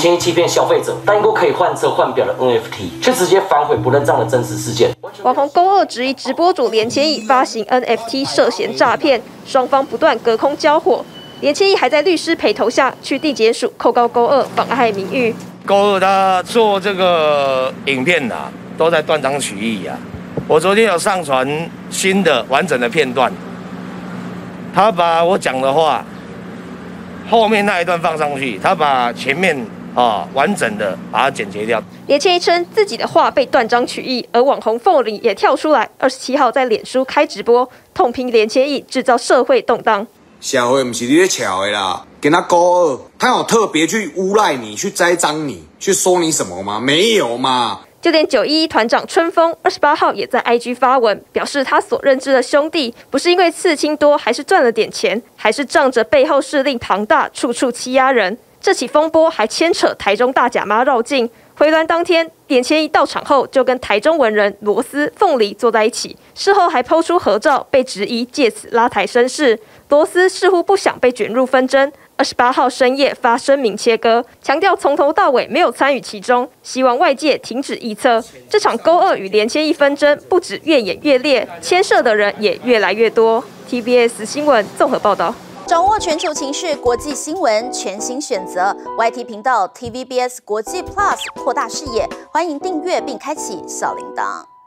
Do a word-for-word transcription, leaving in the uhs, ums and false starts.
千亿欺骗消费者，但一个可以换车换表的 N F T， 却直接反悔不认账的真实事件。 网红勾二质疑直播主连千亿发行 N F T 涉嫌诈骗，双方不断隔空交火。连千亿还在律师陪同下去地检署控告勾二妨害名誉。 勾二他做这个影片呐、啊，都在断章取义啊。我昨天有上传新的完整的片段，他把我讲的话后面那一段放上去，他把前面啊完整的把它剪辑掉。 连千亿称自己的话被断章取义，而网红凤梨也跳出来，二十七号在脸书开直播，痛批连千亿制造社会动荡。 社会不是你在巧的啦，跟他勾二，他有特别去诬赖你、去栽赃你、去说你什么吗？没有嘛。 就连九一一团长春风二十八号也在 I G 发文，表示他所认知的兄弟，不是因为刺青多，还是赚了点钱，还是仗着背后势力庞大，处处欺压人。这起风波还牵扯台中大甲妈绕境。回銮当天，连千亿到场后就跟台中文人罗斯、凤梨坐在一起，事后还抛出合照，被质疑借此拉抬声势。罗斯似乎不想被卷入纷争，二十八号深夜发声明切割，强调从头到尾没有参与其中，希望外界停止臆测。这场勾二与连千亿纷争不止越演越烈，牵涉的人也越来越多。T V B S 新闻综合报道。 掌握全球情势、国际新闻，全新选择 Y T 频道 T V B S 国际 Plus， 扩大视野。欢迎订阅并开启小铃铛。